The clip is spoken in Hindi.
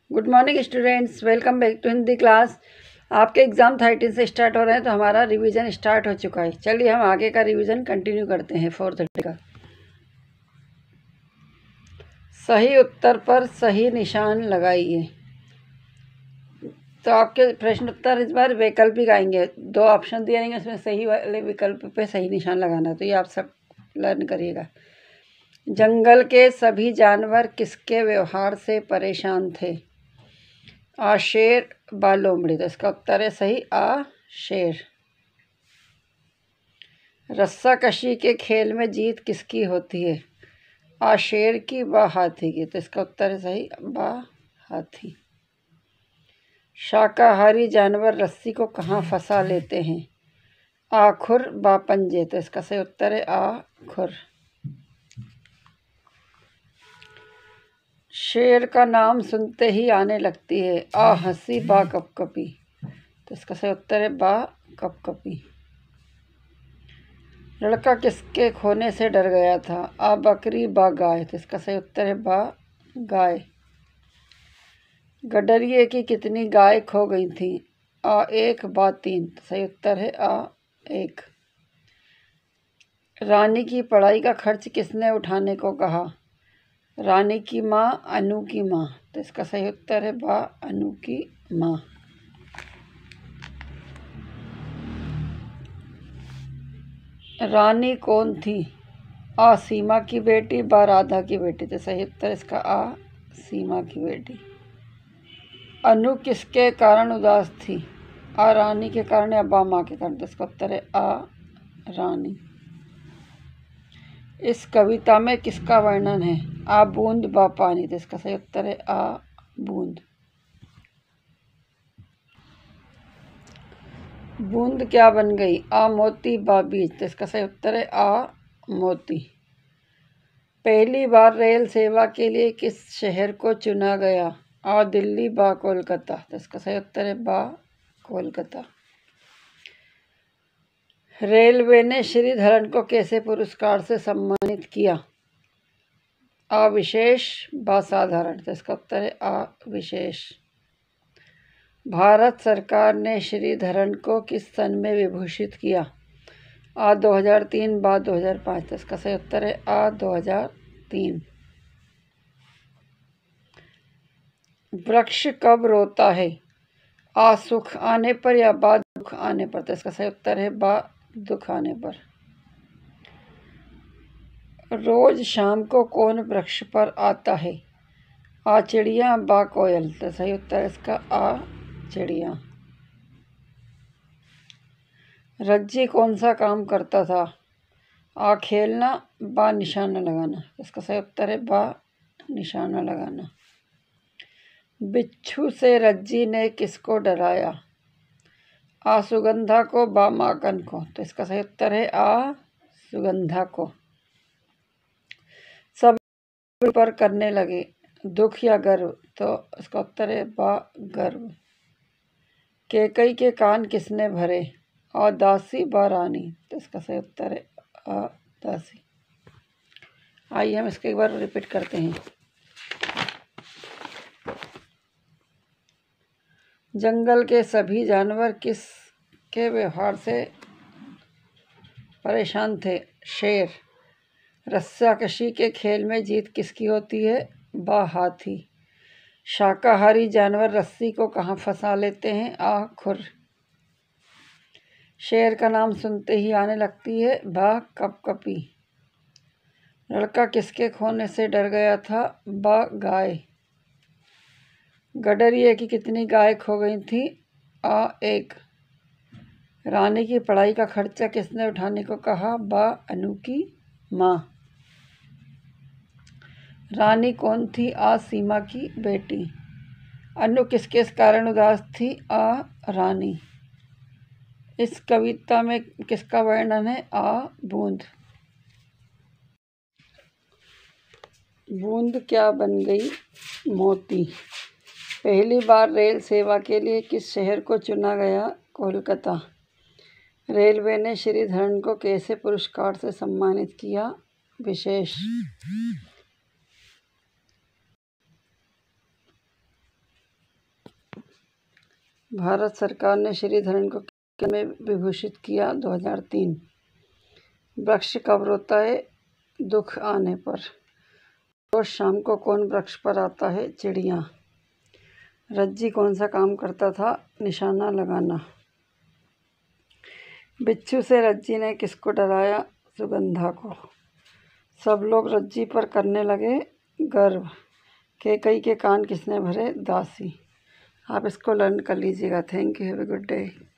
Good morning students, welcome back to Hindi class. आपके एग्ज़ाम 13 से स्टार्ट हो रहे हैं तो हमारा रिवीजन स्टार्ट हो चुका है। चलिए हम आगे का रिवीजन कंटिन्यू करते हैं। 4:30 का सही उत्तर पर सही निशान लगाइए। तो आपके प्रश्न उत्तर इस बार वैकल्पिक आएंगे। 2 ऑप्शन दिए रहेंगे, उसमें सही वाले विकल्प पे सही निशान लगाना है। तो ये आप सब लर्न करिएगा। जंगल के सभी जानवर किसके व्यवहार से परेशान थे? आ शेर, बा लोमड़ी। तो इसका उत्तर है सही आ शेर। रस्साकशी के खेल में जीत किसकी होती है? आ शेर की, बा हाथी की। तो इसका उत्तर है सही बा हाथी। शाकाहारी जानवर रस्सी को कहाँ फंसा लेते हैं? आ खुर, बा पंजे। तो इसका सही उत्तर है आ खुर। शेर का नाम सुनते ही आने लगती है। आ हंसी, बा कपकपी। तो इसका सही उत्तर है बा कपकपी। लड़का किसके खोने से डर गया था? आ बकरी, बा गाय। तो इसका सही उत्तर है बा गाय। गडरिये की कितनी गाय खो गई थी? आ 1, बा 3। तो सही उत्तर है आ 1। रानी की पढ़ाई का खर्च किसने उठाने को कहा? रानी की माँ, अनु की माँ। तो इसका सही उत्तर है बा अनु की माँ। रानी कौन थी? आ सीमा की बेटी, बा राधा की बेटी। तो सही उत्तर इसका आ सीमा की बेटी। अनु किसके कारण उदास थी? आ रानी के कारण या बा माँ के कारण। तो इसका उत्तर है आ रानी। इस कविता में किसका वर्णन है? आ बूंद, बा पानी। तो इसका सही उत्तर है आ बूंद। बूंद क्या बन गई? आ मोती, बा बीज। तो इसका सही उत्तर है आ मोती। पहली बार रेल सेवा के लिए किस शहर को चुना गया? आ दिल्ली, बा कोलकाता। तो इसका सही उत्तर है बा कोलकाता। रेलवे ने श्रीधरन को कैसे पुरस्कार से सम्मानित किया? आ विशेष, बा साधारण। तो इसका उत्तर है आ विशेष। भारत सरकार ने श्रीधरन को किस सन में विभूषित किया? आ 2003, बा 2005। तो इसका सही उत्तर है आ 2003। वृक्ष कब रोता है? आ सुख आने पर या बा दुख आने पर। तो इसका सही उत्तर है बा दुख आने पर। रोज शाम को कौन वृक्ष पर आता है? आ चिड़िया, बा कोयल। तो सही उत्तर इसका आ चिड़िया। रज्जी कौन सा काम करता था? आ खेलना, बा निशाना लगाना। इसका सही उत्तर है बा निशाना लगाना। बिच्छू से रज्जी ने किसको डराया? आ सुगंधा को, बा माकन को। तो इसका सही उत्तर है आ सुगंधा को। सब पर करने लगे, दुख या गर्व। तो इसका उत्तर है बा गर्व। केकई के कान किसने भरे? आ दासी, बा रानी। तो इसका सही उत्तर है आ दासी। आइए हम इसके एक बार रिपीट करते हैं। जंगल के सभी जानवर किसके व्यवहार से परेशान थे? शेर। रस्साकशी के खेल में जीत किसकी होती है? बा हाथी। शाकाहारी जानवर रस्सी को कहाँ फंसा लेते हैं? आ खुर। शेर का नाम सुनते ही आने लगती है, बा कपकपी। लड़का किसके खोने से डर गया था? बा गाय। गडरिये की कितनी गाय खो गई थी? आ 1। रानी की पढ़ाई का खर्चा किसने उठाने को कहा? बा अनु की माँ। रानी कौन थी? आ सीमा की बेटी। अनु किसके कारण उदास थी? आ रानी। इस कविता में किसका वर्णन है? आ बूंद। बूंद क्या बन गई? मोती। पहली बार रेल सेवा के लिए किस शहर को चुना गया? कोलकाता। रेलवे ने श्रीधरन को कैसे पुरस्कार से सम्मानित किया? विशेष। भारत सरकार ने श्रीधरन को क्या में विभूषित किया 2003। वृक्ष कब रोता है? दुख आने पर। रोज शाम को कौन वृक्ष पर आता है? चिड़िया। रज्जी कौन सा काम करता था? निशाना लगाना। बिच्छू से रज्जी ने किसको डराया? सुगंधा को। सब लोग रज्जी पर करने लगे गर्व। कैकई के कान किसने भरे? दासी। आप इसको लर्न कर लीजिएगा। Thank you. Have a good day.